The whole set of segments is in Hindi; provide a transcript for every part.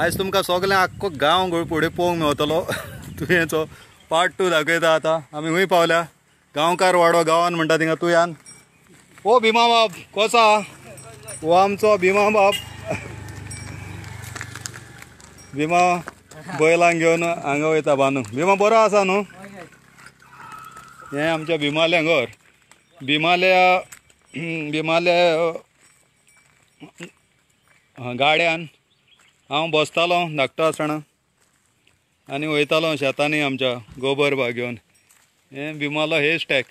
आज तुमकां सगळें आख्खो गांव फुडें पळोवंक मेवतलो तुवेंचो पार्ट 2 दाखयता आतां आमी हूंय पावल्या गांवकार वाडो गांवान म्हणटा थिंगा तुयान ओ भिमा बाब कसो हो आमचो भिमा बाब भिमा बैलांक घेवन हांगा वयता बांदूंक भिमा बरो आसा न्हू हें आमच्या भिमालें घर भिमाले गाड्यान हांव बसतालो धाकटो आसतना आनी वयतालो शेतांनी आमच्या गोबर बा घेवन हें भिमालो हे स्टॅक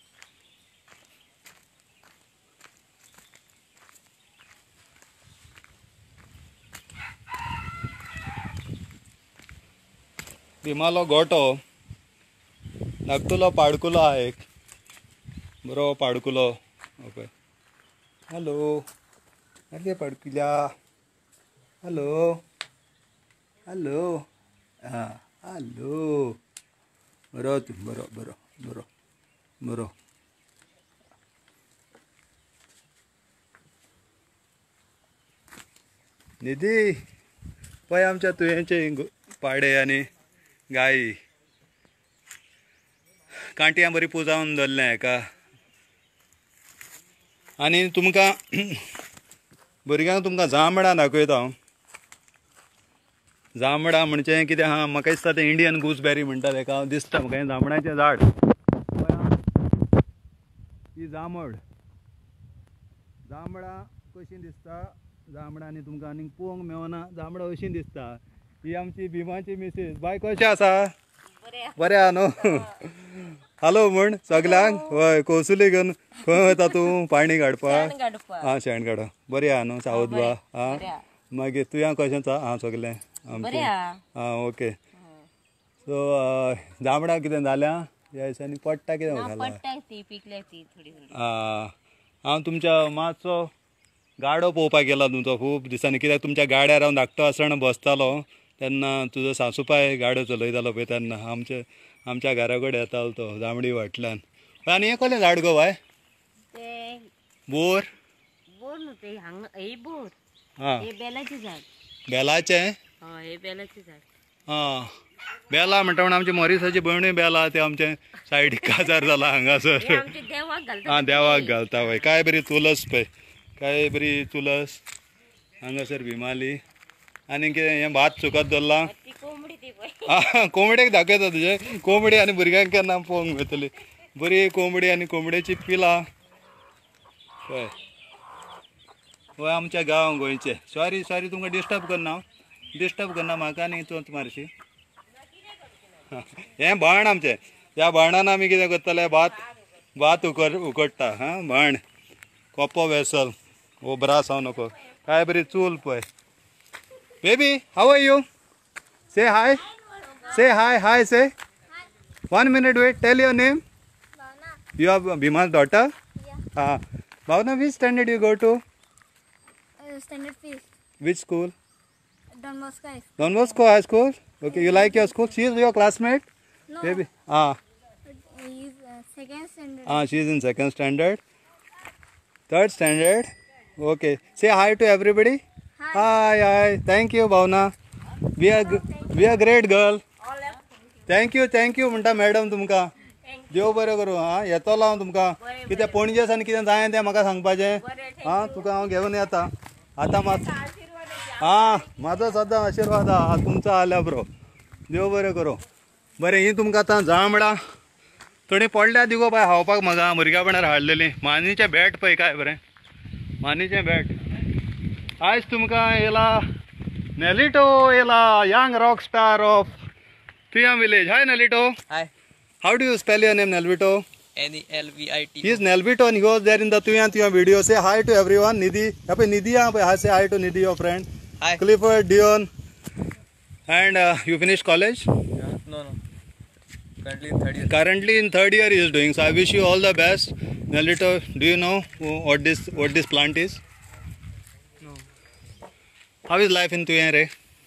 भिमालो गोठो धाकटुलो पाडकुलो आहा एक बरो पाडकुलो ओके हॅलो अरे पाडकुल्या हॅलो हॅलो हां हॅलो बरो तूं बरो बरो बरो बरो निधी पळय आमच्या तुयेंचे पाडे आनी गायी कांट्यां बरी पुजावन दवरलें हेका आनी तुमकां भुरग्यांक तुमकां जांबळां दाखयता हांव जांबळां म्हणजे कितें आहा म्हाका दिसता तें इंडियन गूसबेरी म्हणटा तेका दिसता म्हाका हें जांबळाचें झाड ही जांबळां कशीं दिसता जांबळांनी तुमकां आनीक पळोवंक मेवना जांबळां अशीं दिसता ही आमची भिमाची मिसेस बाय कशें आसा बरें आहा न्हू हॅलो म्हण सगल्यांक हय कौसुली घेवन खंय वता तूं पाणी काडपाक आं शेण काडपाक बरें आहा न्हू सावत बा आं मागीर तुया कशें आं सगलें आमचें आं ओके सो जांबळां कितें जाल्यां ह्या दिसांनी पडटा कितें आं हांव तुमच्या मातसो गाडो पळोवपाक गेलो तुमचो खूब दिसांनी कित्याक तुमच्या गाड्यार हांव धाकटो आसतना बसतालो तेन्ना तुजो सासूपाय गाडयो चलयतालो पळय तेन्ना आमच्या घरा कडेन येतालो तो जांबडी वाटल्यान आनी हें कसलें झाड गो बाय बोर हां बेलाचें हां बेला म्हणटा म्हण आमची मॉरिसाची भयणूय बेला ते आमचे सायडीक काजार जाला हांगासर हां देवाक घालता पळय काय बरी तुळस पळय काय बरी तुळस हांगासर भिमाली आनी कितें हें भात सुकत दवरलां आं कोंबडेक दाखयता तुजे कोंबडी आनी भुरग्यांक केन्ना पळोवंक मेळटली बरी कोंबडी आनी कोंबडेची पिलां पळय हो आमच्या गांव गोंयचे सॉरी तुमकां डिस्टर्ब करना म्हाका आनी चोच मारशी हें भाण आमचें ह्या भाणान आमी कितें करतले भात उकडटा हां भाण कोपो वेसल वो ब्रास हांव नको काय बरी चूल पळय बेबी हाव आर यू से हाय से 1 minute wait tell your name you are Bhima's daughter Bhavna which standard you go to standard 5 which school Don Bosco High School okay you like your school she is your classmate no baby he is second standard she is in second standard third standard okay say hi to everybody hi thank you Bhavna we are great girl thank you म्हणटा मॅडम तुमकां देव बरें करूं हां येतलो हांव तुमकां कितें पणजे सावन कितें जाय तें म्हाका सांगपाचें हां तुका हांव घेवन येता आतां मात हां म्हाजो सद्दां आशिर्वाद आहा तुमचो आल्या बरो देव बरें करूं बरें ही तुमकां आतां जांबळां थोडी पडल्या दिगो बाय खावपाक म्हाका भुरग्यापणार हाडलेली मानीचें बॅट पळय काय बरें मानीचें बॅट आयज तुमकां येला नेलिटो येला young rock star of Tuyam village. Hi Nelvito. Hi. How do you spell your name Nelvito? Nelvito. He is Nelvito and he was there in the Tuyam video. Say hi to everyone. Nidhi. Nidhi, say hi to Nidhi, your friend. Hi. Clifford, Dion. And you finished college? Yeah. No. Currently in third year. Currently in third year he is doing. So I wish you all the best. Nelvito, do you know what this plant is? No. How is life in Tuyam?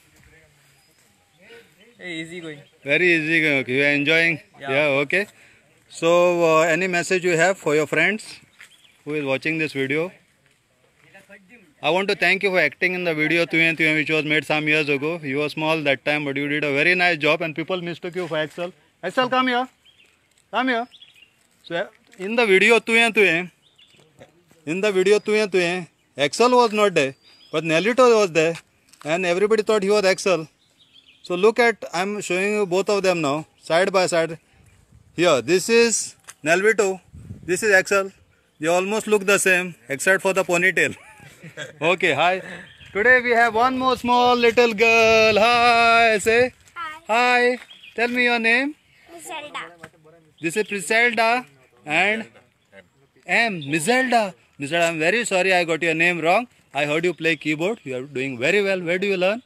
Hey, easy going. Very easy going. Okay. You are enjoying? Yeah. Okay. So any message you have for your friends who is watching this video? I want to thank you for acting in the video Tuyen which was made some years ago. You were small that time, but you did a very nice job, and people mistook you for Axel. Axel, come here. Come here. So in the video Tuyen, Axel was not there, but Nelito was there, and everybody thought he was Axel. So look at, I'm showing you both of them now, side by side. Here, this is Nelvito, this is Axel. They almost look the same, except for the ponytail. Okay, hi. Today we have one more small little girl. Hi, say. Hi. Tell me your name. Griselda. This is Griselda and Mizelda. Mizelda, I'm very sorry I got your name wrong. I heard you play keyboard. You are doing very well. Where do you learn?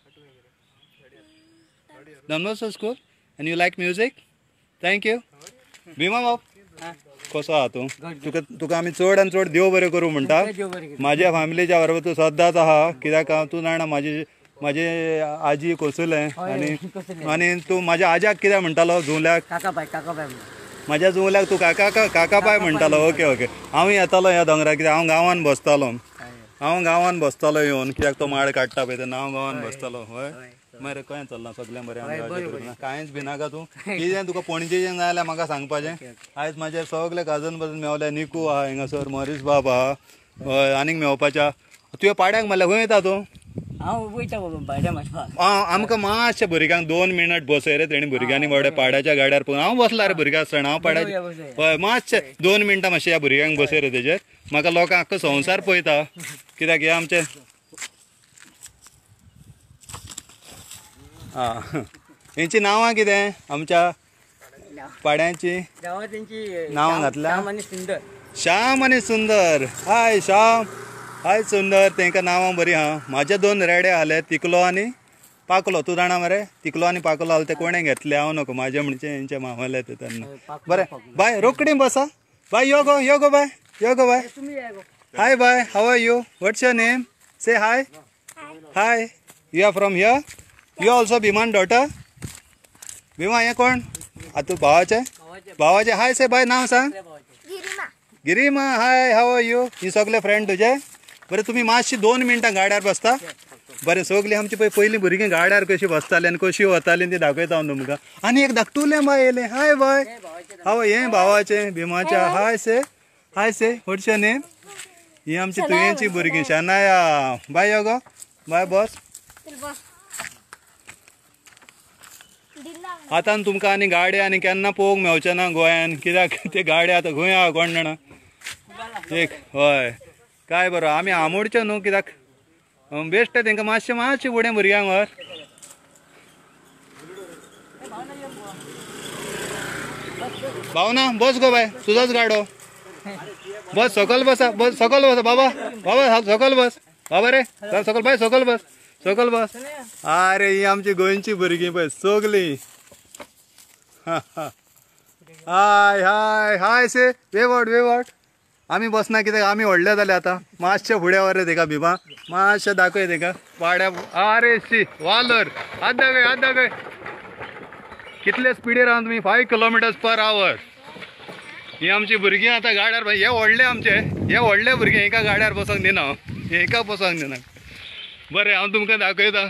Don Bosco School. And you like music? Thank you. Bhima बाप कसो आहा तूं? तुका आमी चड आनी चड देव बरें करूं म्हणटा. म्हाज्या फॅमिलीच्या बरोबर तूं सदांच आहा. कित्याक तूं जाणा म्हाजी आजी कोसुलें आनी तूं म्हाज्या आज्याक कितें म्हणटालो जुंवल्याक? काकाबाई म्हाज्या जुंवल्याक तूं काकाबाय म्हणटालो. ओके. हांव येतालो ह्या दोंगरा कित्याक हांव गांवान बसतालो येवन कित्याक तो माड काडटा पळय तेन्ना हांव गांवान बसतालो. हय मरे खंय चल्लां सगळें बरें कांयच भिनाका तूं. कितें तुका पणजेचें जाय जाल्यार म्हाका सांगपाचें. आयज म्हाजे सगळे काजन मेवले. निकू आहा हिंगासर, मॉरीस बाब आहा, हय आनीक मेवपाच्या. तुवें पाड्याक म्हणल्यार खंय येता तूं? आमकां मातशें भुरग्यांक 2 मिनट बसय रे. तेणी भुरग्यांनी बाबडे पाड्याच्या गाड्यार पळोवन हांव बसला रे भुरग्यां आसतना. हांव पाड्याच्या हय मातशें 2 मिनटां मातशें ह्या भुरग्यांक बसय रे तेजेर. म्हाका लोकांक आख्खो संवसार पळयता कित्याक हे आमचे हेंची नांवां कितें आमच्या पाड्यांची नांवां घातल्या? श्याम आनी सुंदर. हाय श्याम, हाय सुंदर. तेंकां नांवां बरीं आहा. म्हाजे 2 रेडे आहले, तिकलो आनी पाकलो. तूं जाणा मरे तिकलो आनी पाकलो आहलो ते कोणें घेतले? हांव नको, म्हाजे म्हणचे हेंचे मावले ते तेन्ना. बरें बाय, रोकडी बसा. Bye yo go bye. Hi bye, how are you? What's your name? Say hi. Hi, you are from here? You also भिमान डॉटर? भिमा हे कोण? तू भावाचे? हाय से बाय, नाव सांग. गिरिमा. हाय, हाव आर यू? ही सगळे फ्रेंड तुजे? बरें तुमी मातशी 2 मिनटां गाड्यार बसता? बरें सगळीं आमची पयलीं भुरगीं गाड्यार कशी बसतालीं आनी कशी वतालीं ती दाखयता हांव तुमकां. आनी एक धाकटुलें बाय येयलें. हाय बाय, हाव हें भावाचें भिमाचें. हाय से व्हॉट्स युअर नेम? ही आमची तुयेंची भुरगीं Shanaya. Bye yo go bye, बस. आतां तुमकां आनी गाडी आनी केन्ना पळोवंक मेवचें ना गोंयान. कित्याक ते गाडी आतां खंय आहा कोण जाणा. एक हय काय बरो आमी आमोडचे न्हू कित्याक बेश्ट तेंकां मातशें फुडें भुरग्यांक व्हर. भावना बस गो बाय, तुजोच गाडो. बस सकल बसा बाबा सकल बस. बाबा रे सकल बाय, सकल बस. अरे ही आमची गोंयची भुरगीं पळय सगलीं. हाय से वेवट. आमी बसना कित्याक आमी व्हडले जाले आतां. मातशें फुडें व्हर रे तेका भिमा, मातशें दाखय तेका पाड्या. अरे शी वालर, हात दाखय. कितले स्पिडीर आहा तुमी? 5 km/h. ही आमची भुरगीं आतां गाड्यार. हे व्हडले भुरगे एका गाड्यार बसोंक दिना. एका बसोंक दिना. बरें हांव तुमकां दाखयता.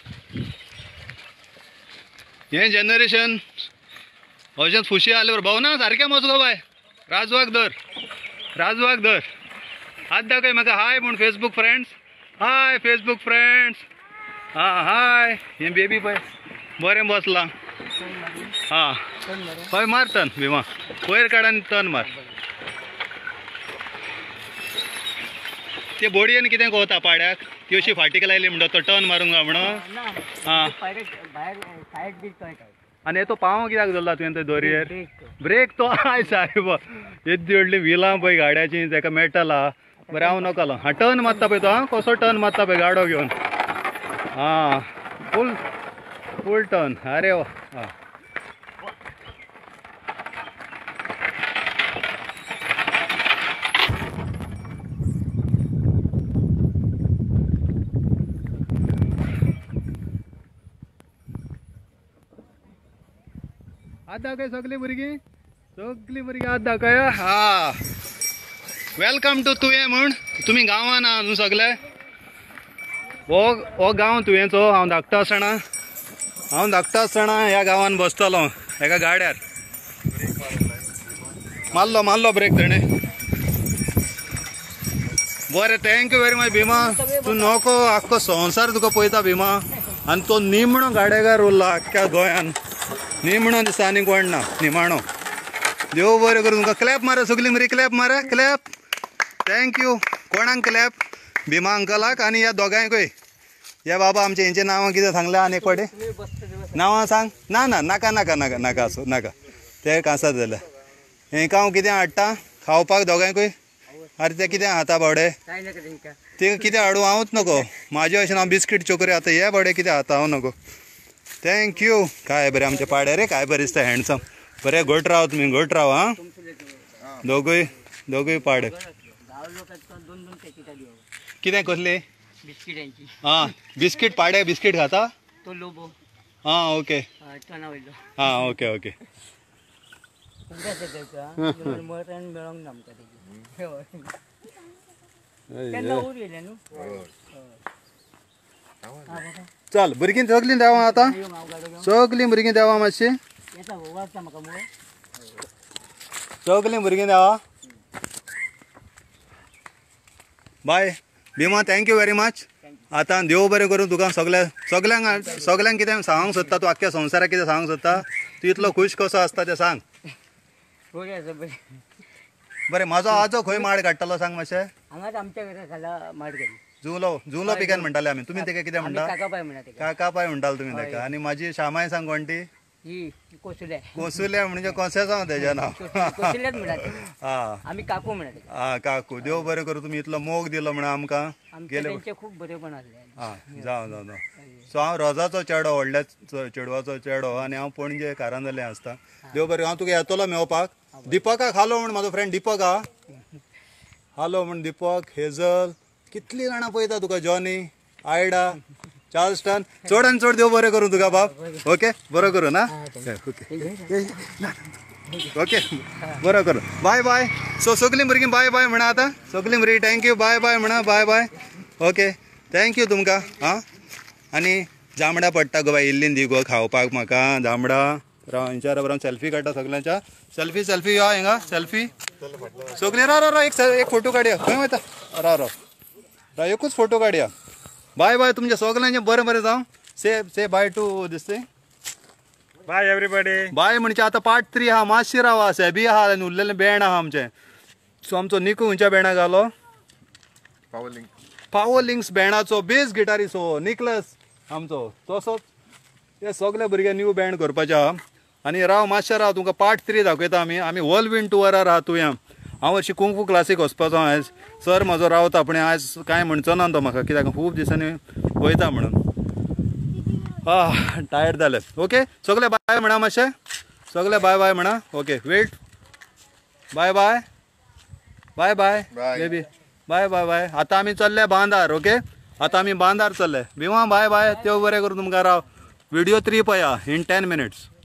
हें जनरेशन अशेंच खुशी आले बरं. भावना सारकें मजगो बाय. राजवाक धर. हात दाखय म्हाका. हाय म्हण Facebook friends. Hi Facebook friends. Hi. हें बेबी पळय बरें बसलां. हय मार टर्न भिमा. वयर काड आनी टर्न मार. ते बोडयेन कितें कोवता पाड्याक? ती अशी फाटीक लायली म्हणटा तो टर्न मारूंक गाय म्हणून. आनी तो पावो कित्याक धरला तुवें ते दोरयेर? ब्रेक तो आय सायब येदी व्हडली व्हिलां पळय गाड्याची तेका मेटल आहा. बरें हांव नकलो. टर्न मारता पळय तो. कसो टर्न मारता पळय गाडो घेवन. Full turn. अरे वा. हात दाखय सगळीं भुरगीं हात दाखय. वेलकम टू तुवें म्हूण. तुमी गांवान आहा न्हू सगळे. हो गांव तुवेंचो हांव धाकटो आसतना ह्या गांवान बसतलो एका गाड्यार मारलो ब्रेक तेणे बरें थँक्यू व्हेरी मच भीमा तूं नको आख्खो संवसार तुका पळयता भीमा आनी तो निमणो गाडेकार उरलो आख्ख्या गोंयान निमणो दिसता आनी कोण ना निमाणो देव बरें करूं तुमकां क्लॅप मारा सगळीं मरी क्लॅप मारा क्लॅप थँक्यू कोणाक क्लॅप भीमा अंकलाक आनी ह्या दोगांयकूय या बाबा आमचे हेंचे नांवां कितें सांगल्या आनी एक फावटी नांवां सांग ना नाका नाका नाका नाका आसूं नाका ते कांसात जाल्यार हेंका हांव कितें हाडटा खावपाक दोगांयकूय अरे ते कितें खाता बावडे ते कितें हाडूं हांवूच नको म्हाजे अशें हांव बिस्कीट चोकरी आता हे बावडे कितें खाता हांव नको थँक्यू काय बरें आमचे पाडे रे काय बरें दिसता हँडसम बरें घट राव तुमी घट राव आं दोगूय पाडे कितें कसली हां बिस्कीट पाडे बिस्कीट खाता तो लोबो हां ओके टना वयलो हां ओके ओके मटण मेळोंक ना आमकां केन्ना उर येयले न्हू चल भुरगीं सगलीं देवा आतां सगलीं भुरगीं देवा मातशी येता वाचता म्हाका मुळे सगलीं भुरगीं देवा bye Bhima thank you very much आतां देव बरें करूं तुका सगल्यांक कितें सांगूंक सोदता तूं आख्ख्या संवसाराक कितें सांगूंक सोदता तूं इतलो खूश कसो आसता तें सांग बरें आसा बरें बरें म्हाजो आजो खंय माड काडटलो सांग मातशें हांगाच आमच्या घरा खाला माड घाली जुलो पिकान म्हणटाले आमी तुमी तेका कितें म्हणटा काका पाय म्हणा तेका काका पाय म्हणटाले तुमी तेका आनी म्हाजी श्यामाय सांग कोणटी ही कोसुले कोसुले म्हणजे कशें जावं तेजें नांव कोसुलेच म्हणा ते आं आमी काकू म्हणा तेका आं काकू देव बरें करूं तुमी इतलो मोग दिलो म्हणून आमकां आमचे तेंचे खूब बरेपण आसले आं जावं सो हांव रोजाचो चेडो व्हडल्या चेडवाचो चेडो आनी हांव पणजे कारांदले आसता देव बरें हांव तुका येतलो मेवपाक दिपकाक हालो म्हण म्हाजो फ्रेंड दीपक आहा हालो म्हण दीपक हेजल कितलीं जाणां पळयता तुका जॉनी आयडा चार्ल्स्टन चड आनी चड देव बरें करूं तुका बाब ओके बरो करूं ना ओके ओके बरो करूं बाय बाय सो सगलीं भुरगीं बाय बाय म्हणा आतां सगलीं भुरगीं थँक्यू बाय बाय म्हणा बाय बाय ओके थँक्यू तुमकां आं आनी जांबळा पडटा गो बाय इल्लीन दी गो खावपाक म्हाका जांबळा राव हेंच्या बरोबर सेल्फी काडटा सगल्यांच्या सेल्फी यो हिंगा सेल्फी सगळीं राव एक फोटो काडया खंय वयता राव एकूच फोटो काडया बाय बाय तुमच्या सगल्यांचें बरें बरें जावं say bye to this thing bye everybody bye म्हणजे आतां पार्ट 3 आहा मातशी रावा सेबी आहा आनी उरलेलें बँड आहा आमचें सो आमचो निकू खंयच्या बँडाक घालो पावर लिंक्स बँडाचो बेस गिटारिस्ट निकलस आमचो तसोच हे सगळे भुरगे न्यू बँड करपाचे आहा आनी राव मातशें राव तुमकां पार्ट 3 दाखयता आमी वर्ल्ड टुअरार आहा तुवें हांव हरशीं कुंग फू क्लासीक वचपाचो आयज सर म्हजो रावता पूण आयज कांय म्हणचो ना तो म्हाका कित्याक खूब दिसांनी वयता म्हणून टायर्ड जालें ओके सगळे बाय म्हणा मातशें सगळे बाय बाय म्हणा okay wait bye bye bye bye baby bye bye bye आतां आमी चल्ले बांदार ओके आतां आमी बांदार चल्ले भिमा बाय बाय देव बरें करूं तुमकां राव व्हिडिओ 3 पळया इन 10 minutes